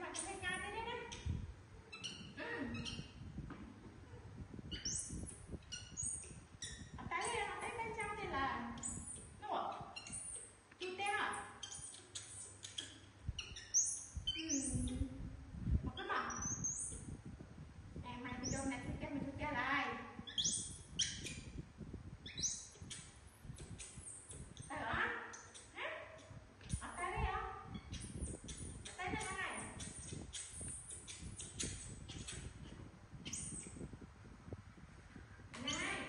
mà cho thấy ngay thế đấy nè. Ở tay bên trong thì là nó chú té à. Một cái mặt này mày bị đôn này mình chú té lại. Tay ở hả? Ở tay đấy không? Tay này này. Này.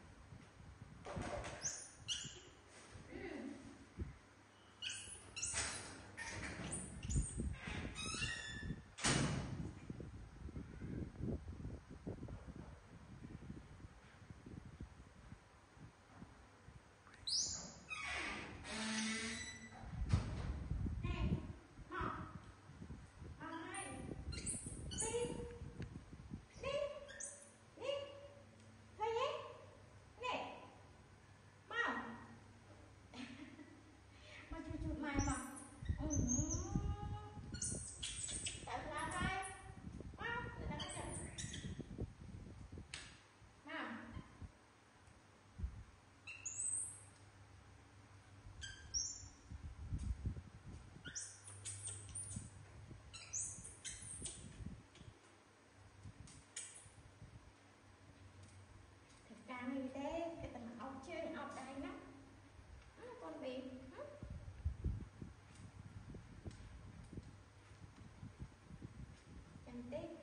Mai mà tại sao đây mau để làm cái gì nào thật ra như thế cái tầm ốc chơi ốc đây nó con bị cantik